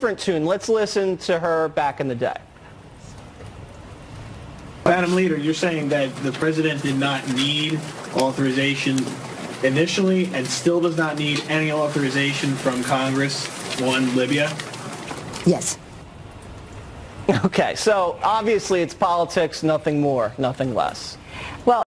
different tune. Let's listen to her back in the day. Madam Leader, you're saying that the president did not need authorization initially and still does not need any authorization from Congress on Libya? Yes. Okay, so obviously it's politics, nothing more, nothing less. Well,